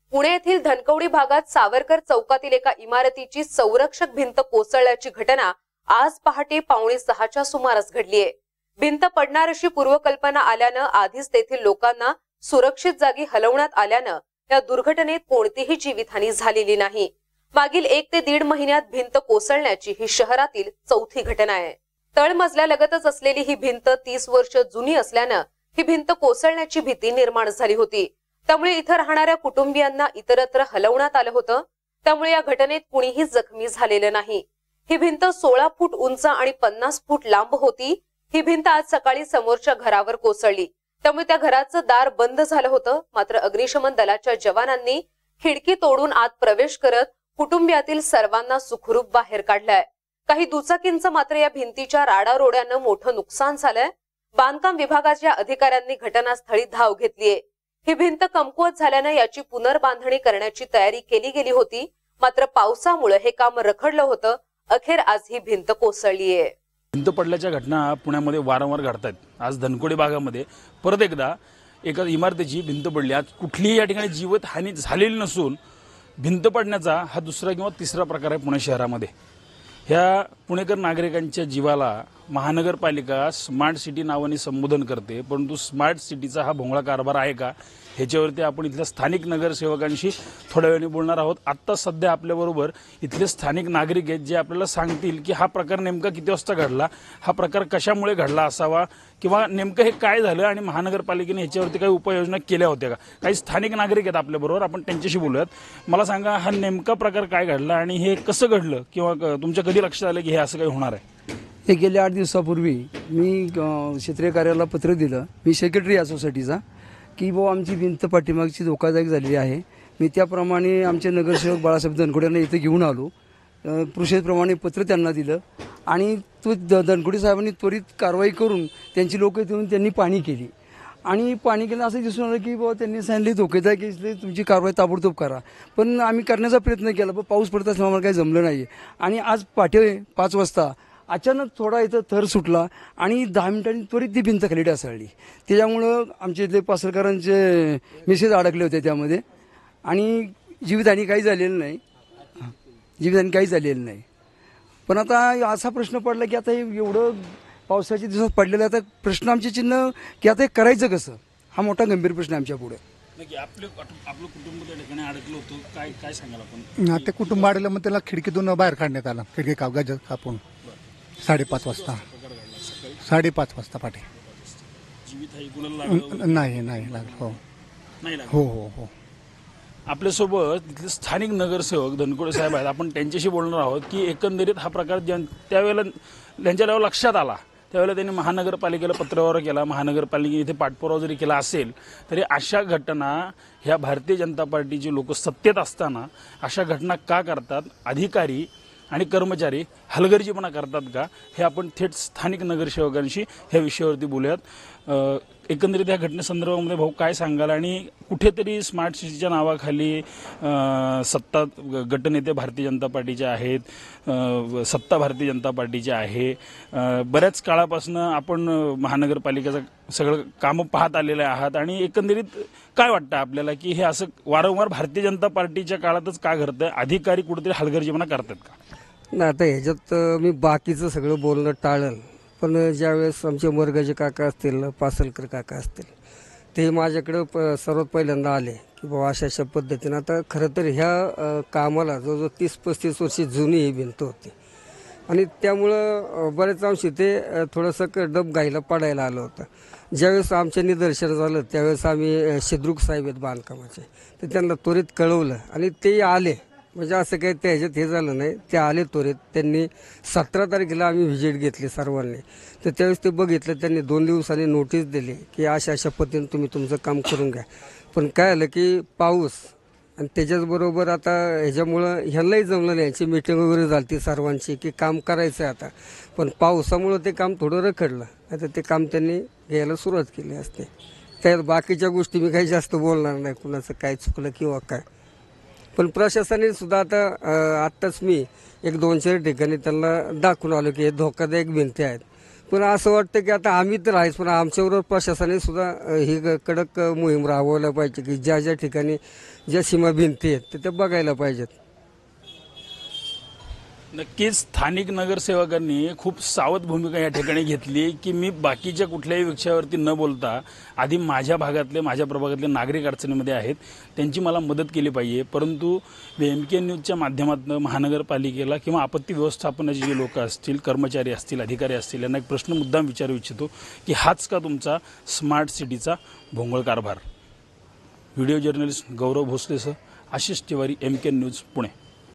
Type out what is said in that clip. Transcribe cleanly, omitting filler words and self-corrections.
पुणे येथील धनकवडी भागात सावरकर चौकातील एका इमारतीची संरक्षक भिंत कोसळल्याची घटना आज पहाटे 5:45च्या सुमारास घडलीये। भिंत पडणार अशी पूर्वकल्पना आल्यानं आधीच तेथील लोकांना सुरक्षित जागी हलवण्यात आल्यानं या दुर्घटनेत कोणतीही जीवितहानी झालेली नाही। मागील 1 ते 1.5 महिन्यात भिंत कोसळण्याची ही शहरातील चौथी घटना आहे। तळमजल्यालगतच असलेली ही भिंत 30 वर्ष जुनी असल्यानं ही भिंत कोसळण्याची भीती निर्माण झाली होती। त्यामुळे इथं राहणाऱ्या कुटुंबियांना इतरत्र हलवण्यात आलं होतं। त्यामुळे या घटनेत कुणीही जखमी झालेलं नाही। ही भिंत 16 फूट उंच आणि 50 फूट लांब होती। ही भिंत आज सकाळी समोरच्या घरावर कोसळली। त्यामुळे त्या घराचं दार बंद झालं होतं। मात्र अग्निशमन दलाच्या जवानांनी खिडकी तोडून आत प्रवेश करत कुटुंबियातील सर्वांना सुखरूप बाहेर काढलंय। काही दुचाकींचं मात्र या भिंतीच्या राडारोड्यानं मोठं नुकसान झालंय। बांधकाम विभागाच्या अधिकाऱ्यांनी घटनास्थळी धाव घेतलीये। ही भिंत कमकुवत झाल्यानं याची पुनर्बांधणी करण्याची तयारी केली गेली होती। मात्र पावसामुळे हे काम रखडलं होतं। अखेर आज ही भिंत कोसळलीये। भिंत पडल्याच्या घटना पुण्यामध्ये वारंवार घडतात। आज धनकवडी भागामध्ये परत एकदा एका इमारतीची भिंत पडली। आज कुठलीही या ठिकाणी जीवितहानी झालेली नसून भिंत पडण्याचा हा दुसरा किंवा तिसरा प्रकार आहे पुणे शहरामध्ये। ह्या पुणेकर नागरिकांच्या जीवाला महानगरपालिका स्मार्ट सिटी नावाने संबोधन करते, परंतु स्मार्ट सिटीचा हा भोंगळा कारभार आहे का ह्याच्यावरती आपण इथल्या स्थानिक नगरसेवकांशी थोड्या वेळाने बोलणार आहोत। आत्ता सध्या आपल्याबरोबर इथले स्थानिक नागरिक आहेत जे आपल्याला सांगतील की हा प्रकार नेमका किती वाजता घडला, हा प्रकार कशामुळे घडला असावा किंवा नेमकं हे काय झालं आणि महानगरपालिकेने ह्याच्यावरती काही उपाययोजना केल्या होत्या का। काही स्थानिक नागरिक आहेत आपल्याबरोबर, आपण त्यांच्याशी बोलूयात। मला सांगा, हा नेमका प्रकार काय घडला आणि हे कसं घडलं किंवा तुमच्या कधी लक्षात आलं की हे असं काही होणार आहे? हे गेल्या 8 दिवसापूर्वी मी क्षेत्रीय कार्यालयाला पत्र दिलं, मी सेक्रेटरी या सोसायटीचा, की बुवा आमची भिंत पाठीमागची धोकादायक झालेली आहे। मी त्याप्रमाणे आमचे नगरसेवक बाळासाहेब धनकवडी यांना इथे घेऊन आलो, प्रोसेसप्रमाणे पत्र त्यांना दिलं आणि तो धनकवडी साहेबांनी त्वरित कारवाई करून त्यांची लोकं येऊन त्यांनी पाहणी केली आणि पाहणी केलं असं दिसून आलं की बुवा त्यांनी सांगितले धोकेदायक असले तुमची कारवाई ताबडतोब करा। पण आम्ही करण्याचा प्रयत्न केला, पण पाऊस पडत असल्यामुळे आम्हाला काही जमलं नाही आणि आज पहाटे 5 वाजता अचानक थोडा इथं थर सुटला आणि 10 मिनिटांनी त्वरित ती भिंत खाली ढासळली। त्याच्यामुळं आमचे इथले पासलकरांचे मेसेज अडकले होते त्यामध्ये आणि जीवितहानी काही झालेलं नाही, जीवितहानी काही झालेलं नाही। पण आता असा प्रश्न पडला की आता हे एवढं पावसाच्या दिवसात पडलेलं आहे, आता प्रश्न आमचे चिन्ह की आता हे करायचं कसं, हा मोठा गंभीर प्रश्न आहे आमच्या पुढे। आपलं कुटुंब त्या ठिकाणी अडकलं होतं, काय काय सांगाल आपण? ते कुटुंब अडकलं, मग त्याला खिडकीतून बाहेर काढण्यात आलं, खिडकी कापून 5:30 वाजता, 5:30 वाजता पाठी। नाही लागलं। हो हो हो हो। आपल्यासोबत तिथले स्थानिक नगरसेवक धनकवडी साहेब आहेत, आपण त्यांच्याशी बोलणार आहोत की एकंदरीत हा प्रकार त्यावेळेला त्यांच्या लक्षात आला त्यावेळेला त्यांनी महानगरपालिकेला पत्रव्यवहार केला। महानगरपालिकेने इथे पाठपुरावा जरी केला असेल तरी अशा घटना ह्या भारतीय जनता पार्टीचे लोक सत्तेत असताना अशा घटना का करतात, अधिकारी आणि कर्मचारी हलगर्जीपणा करतात का, हे आपण थेट स्थानिक नगरसेवकांशी ह्या विषयावरती बोलूयात। एकंदरीत या घटनेसंदर्भामध्ये भाऊ काय सांगाल आणि कुठेतरी स्मार्ट सिटीच्या नावाखाली सत्ता गटनेते भारतीय जनता पार्टीचे आहेत, सत्ता भारतीय जनता पार्टीची आहे। बऱ्याच काळापासून आपण महानगरपालिकेचं सगळं कामं पाहत आलेले आहात आणि एकंदरीत काय वाटतं आपल्याला की हे असं वारंवार भारतीय जनता पार्टीच्या काळातच का घडतंय? अधिकारी कुठेतरी हलगर्जीपणा करतात का? नाही, आता ह्याच्यात मी बाकीचं सगळं बोलणं टाळेल, पण ज्यावेळेस आमचे मोरगाचे काका असतील, पासलकर काका असतील, ते माझ्याकडं सर्वात पहिल्यांदा आले की बाबा अशा पद्धतीनं आता खरं तर ह्या कामाला जवळजवळ 30-35 वर्षी जुनी ही भिंत होती आणि त्यामुळं बरेच अंशी ते थोडंसं डबघाईला पडायला आलं होतं। ज्यावेळेस आमच्या निदर्शन झालं त्यावेळेस आम्ही शिद्रुक साहेब आहेत बांधकामाचे, तर त्यांना त्वरित कळवलं आणि ते आले, म्हणजे असं काही त्या ह्याच्यात हे झालं नाही, ते आले त्वरित। त्यांनी 17 तारखेला आम्ही व्हिजिट घेतली सर्वांनी, तर त्यावेळेस ते बघितलं, त्यांनी 2 दिवसांनी नोटीस दिली की अशा पद्धतीने तुम्ही तुमचं काम करून घ्या। पण काय आलं की पाऊस आणि त्याच्याचबरोबर आता ह्याच्यामुळं ह्यांनाही जमलं नाही, यांची मीटिंग वगैरे झाली सर्वांची की काम करायचं आहे आता, पण पावसामुळं ते काम थोडं रखडलं। आता ते काम त्यांनी घ्यायला सुरुवात केली असते। त्यात बाकीच्या गोष्टी मी काही जास्त बोलणार नाही, कुणाचं काय चुकलं किंवा काय। पण प्रशासनाने सुद्धा आता आत्ताच मी 1-2-4 ठिकाणी त्यांना दाखवून आलो की हे धोकादायक भिंती आहेत, पण असं वाटतं की आता आम्ही तर आहेच, पण आमच्याबरोबर प्रशासनाने सुद्धा ही कडक मोहीम राबवायला पाहिजे की ज्या ज्या ठिकाणी ज्या सीमा भिंती आहेत ते बघायला पाहिजेत. नक्कीच स्थानिक नगरसेवकांनी खूप सावध भूमिका या ठिकाणी घेतली की मी बाकीच्या कुठल्याही विषयावरती न बोलता आधी माझ्या भागातले माझ्या प्रभागातले नागरिक अडचणीमध्ये आहेत त्यांची मला मदत केली पाहिजे. परंतु MK न्यूजच्या माध्यमातून महानगरपालिकेला किंवा आपत्ती व्यवस्थापनाचे जे लोक असतील, कर्मचारी असतील, अधिकारी असतील यांना एक प्रश्न मुद्दाम विचारू इच्छितो की हाच का तुमचा स्मार्ट सिटीचा भोंगळ कारभार. व्हिडिओ जर्नलिस्ट गौरव भोसलेसह आशिष तिवारी, MK न्यूज, पुणे.